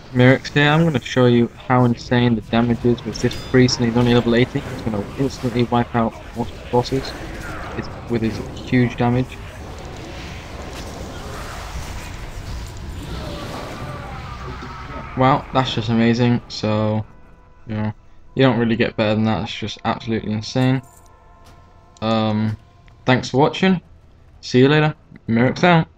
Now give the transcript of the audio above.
Merrick's here. I'm going to show you how insane the damage is with this priest, and he's only level 80. He's going to instantly wipe out most bosses with his huge damage. Wow, that's just amazing. So, you don't really get better than that. It's just absolutely insane. Thanks for watching. See you later. Merrick's out.